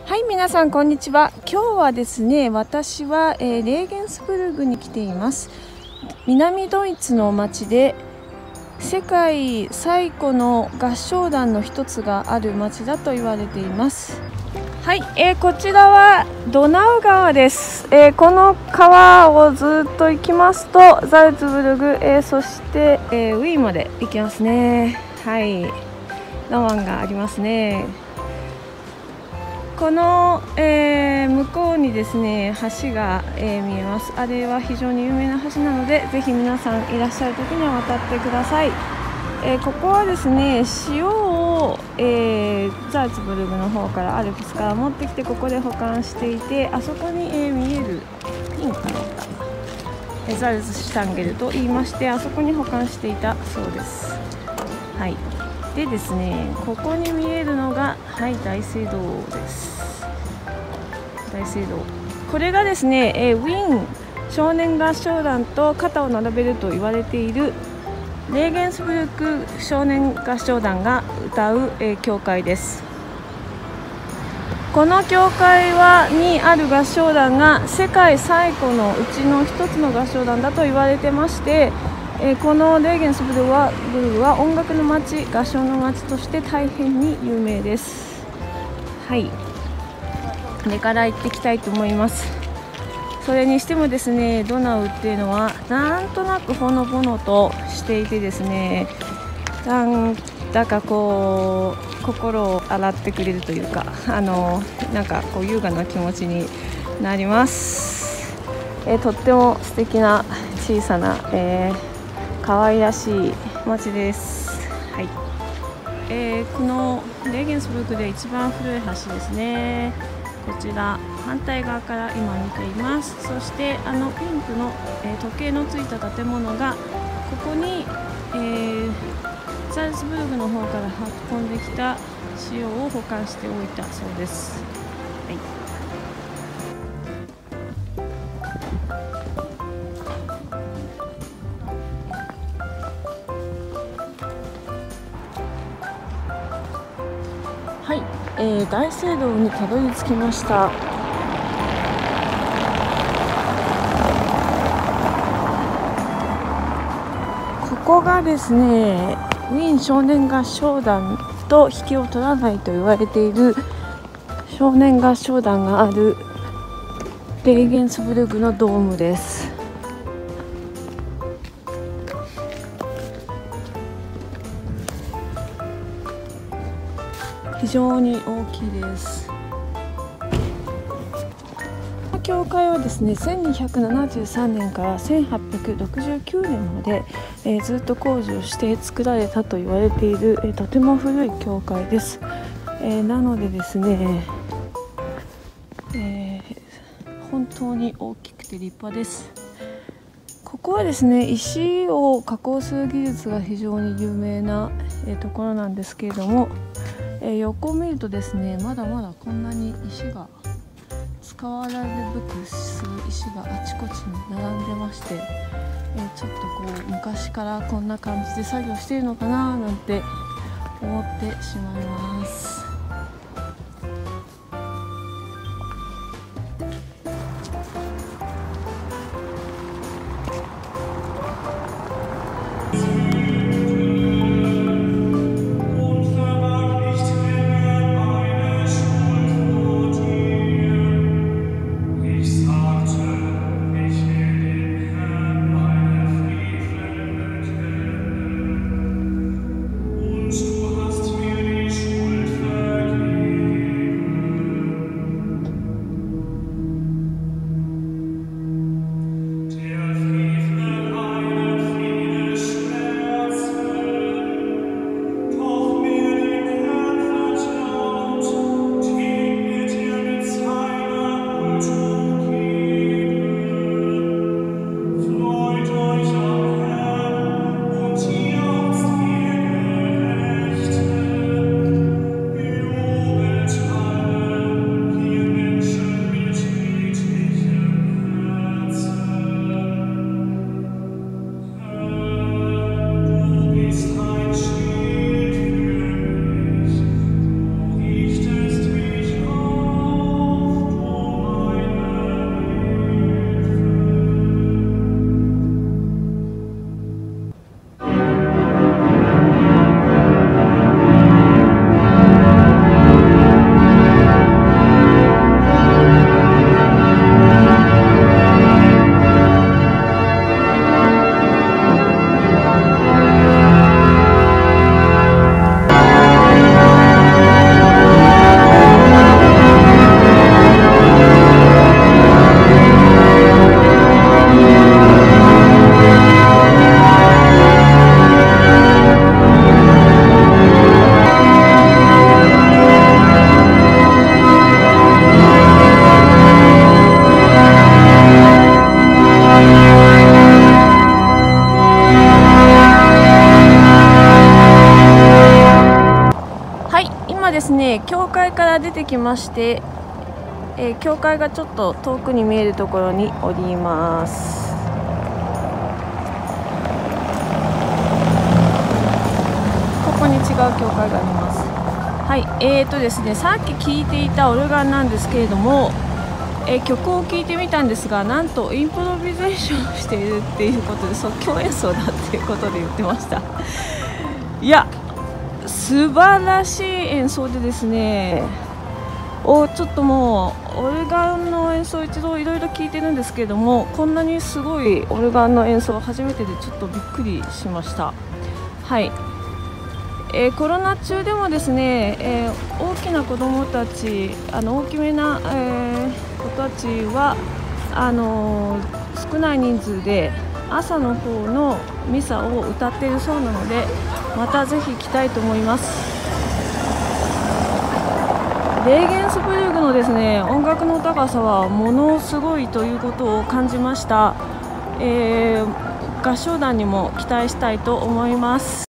はい、皆さんこんにちは。今日はですね、私は、レーゲンスブルグに来ています。南ドイツの町で世界最古の合唱団の一つがある町だと言われています。はい、こちらはドナウ川です。この川をずっと行きますとザルツブルグ、そして、ウィーンまで行きますね。はい、ロマンがありますね。この、向こうにですね橋が、見えます。あれは非常に有名な橋なので、ぜひ皆さんいらっしゃる時には渡ってください。ここはですね塩を、ザルツブルグの方からアルプスから持ってきてここで保管していて、あそこに、見えるピンクのザルツシュタンゲルと言いまして、あそこに保管していたそうです。はい、でですね、ここに見えるのが、はい、大聖堂です。大聖堂、これがですね、ウィーン少年合唱団と肩を並べると言われているレーゲンスブルク少年合唱団が歌う、教会です。この教会にある合唱団が世界最古のうちの一つの合唱団だと言われてまして、このレーゲンスブルグは音楽の街、合唱の街として大変に有名です。はい、これから行ってきたいと思います。それにしてもですね、ドナウっていうのはなんとなくほのぼのとしていてですね、なんだかこう心を洗ってくれるというか、なんかこう優雅な気持ちになります。とっても素敵な小さな、可愛らしい街です。はい、このレーゲンスブルクで一番古い橋ですね。こちら反対側から今見ています。そしてピンクの、時計のついた建物がここに、ザルツブルグの方から運んできた塩を保管しておいたそうです。はい、大聖堂にたどり着きました。ここがですね、ウィーン少年合唱団と引きを取らないと言われている少年合唱団があるレーゲンスブルグのドームです。非常に大きいです。この教会はですね、1273年から1869年まで、ずっと工事をして作られたと言われている、とても古い教会です。なのでですね、本当に大きくて立派です。ここはですね、石を加工する技術が非常に有名な、ところなんですけれども、横を見るとですね、まだまだこんなに石が使われるべくする石があちこちに並んでまして、ちょっとこう昔からこんな感じで作業しているのかななんて思ってしまいます。 会から出てきまして、教会がちょっと遠くに見えるところにおります。ここに違う教会があります。はい、ですね、さっき聴いていたオルガンなんですけれども、曲を聴いてみたんですが、なんとインプロビゼーションしているっていうことで、即興演奏だっていうことで言ってました。いや、素晴らしい演奏でですね、ちょっともうオルガンの演奏一度いろいろ聞いてるんですけれども、こんなにすごいオルガンの演奏初めてでちょっとびっくりしました。はい、コロナ中でもですね、大きな子どもたち、大きめな、子たちは少ない人数で朝の方のミサを歌っているそうなので、またぜひ来たいと思います。レーゲンスブルグのですね、音楽の高さはものすごいということを感じました。合唱団にも期待したいと思います。